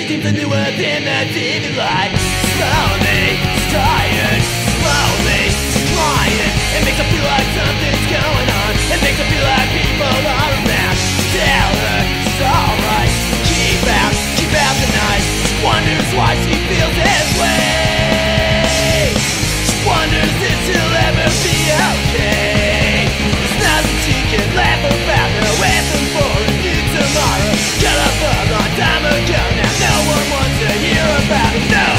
deep the new earth in the TV light. Slowly, tired, slowly, declining. It makes her feel like something's going on. It makes her feel like people are around. Tell her it's alright. Keep out the night. She wonders why she feels this way. She wonders if she'll ever be okay. There's nothing she can laugh about. No anthem for a new tomorrow. Got up a long time ago. Now no one wants to hear about it. No.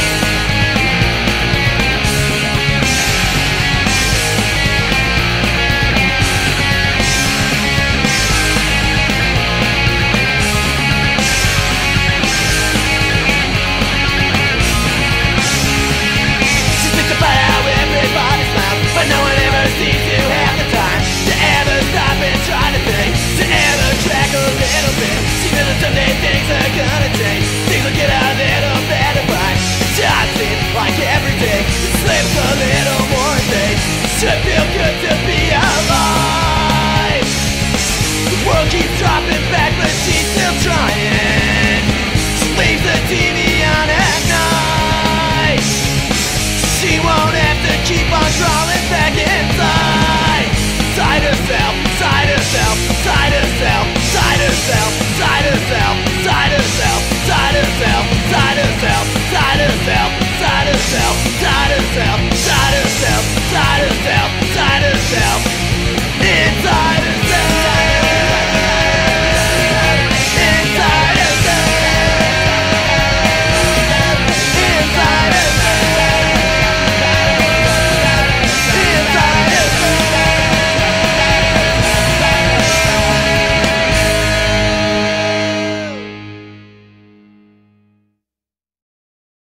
But no one ever seems to have the time to ever stop and try to think, to ever track a little bit. She knows that someday things are gonna change. Things will get a little better, but it just seems like every day it slips a little more and they should feel